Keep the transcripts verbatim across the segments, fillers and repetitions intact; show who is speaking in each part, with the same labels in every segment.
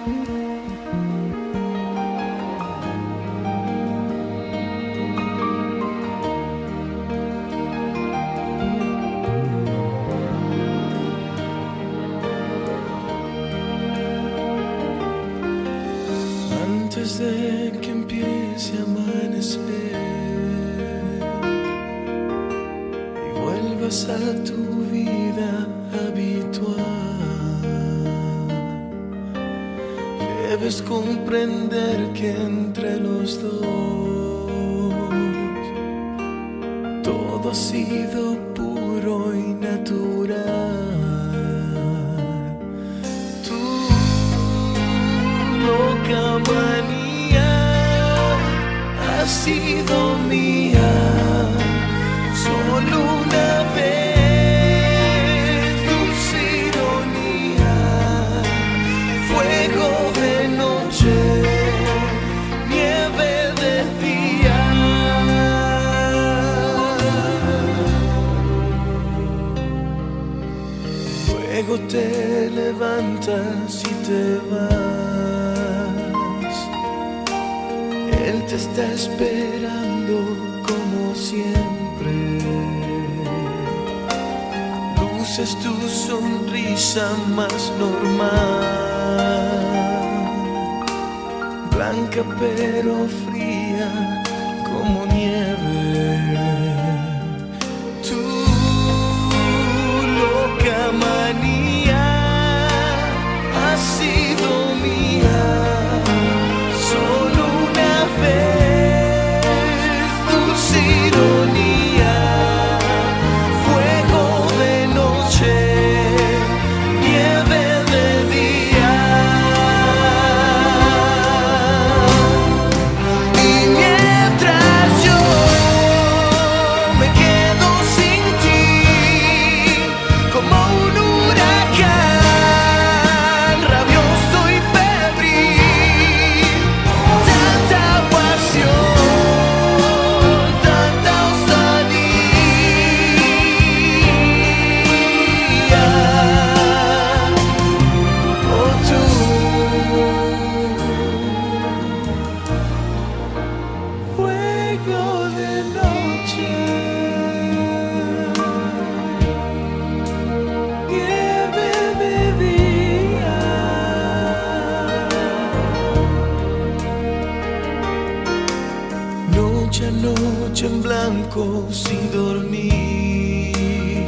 Speaker 1: Antes de que empiece a amanecer y vuelvas a tu vida habitual, debes comprender que entre los dos todo ha sido puro y natural. Loca manía ha sido mía solo una vez, dulce ironía, fuego de noche, nieve de día. Luego te levantas y te vas. Él te está esperando como siempre. Luces tu sonrisa más normal, blanca pero fría como nieve. Tu loca manía ha sido mía solo una vez, dulce ironía, fuego de noche, nieve de día. Y mientras yo me quedo sin ti, como un huracán rabioso y febril, tanta pasión, tanta osadía. Oh, tú, fuego de noche, nieve de día. Noche a noche en blanco sin dormir,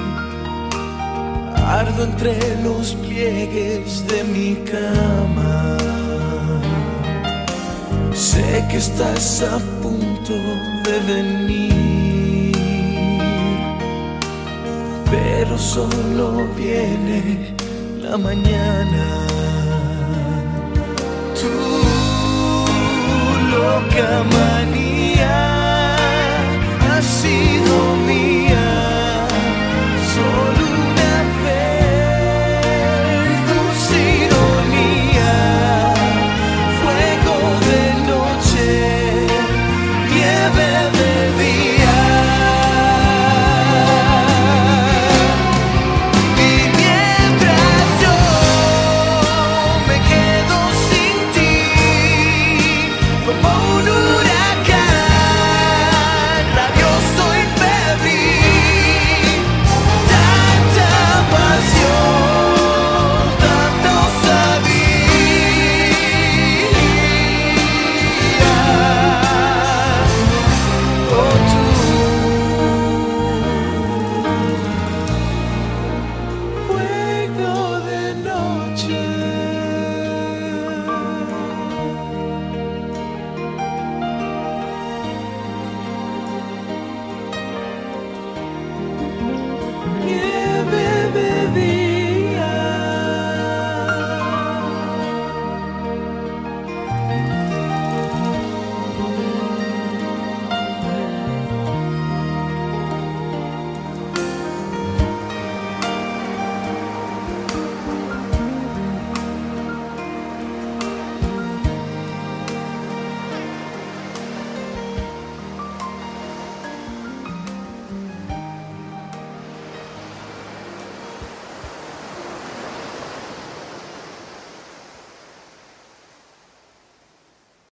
Speaker 1: ardo entre los pliegues de mi cama. Sé que estás a punto de venir, pero solo viene la mañana.